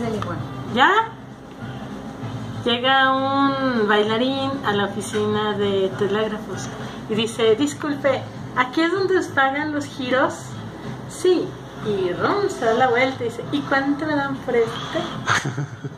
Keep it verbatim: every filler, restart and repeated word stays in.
¿Ya? Llega un bailarín a la oficina de telégrafos y dice, disculpe, ¿aquí es donde os pagan los giros? Sí. Y Ron se da la vuelta y dice, ¿y cuánto me dan por este?